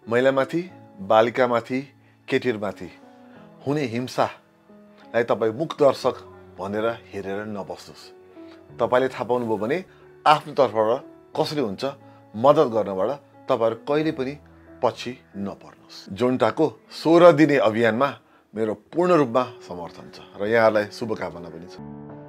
महिलामाथि, बालिकामाथि, केटीहरूमाथि हुने हिंसालाई तपाईँ मुखदर्शक भनेर हेरेर नबस्नुहोस्। तपाईँले थाहा पाउनुभयो भने आफ्नो तर्फबाट कसरी हुन्छ मद्दत गर्नबाट तपाईँहरू कहिले पनि पछि नपर्नुहोस्। जोन्टाको 16 दिने अभियानमा मेरो पूर्ण रूपमा समर्थन छ र यहाँहरूलाई शुभकामना पनि छ।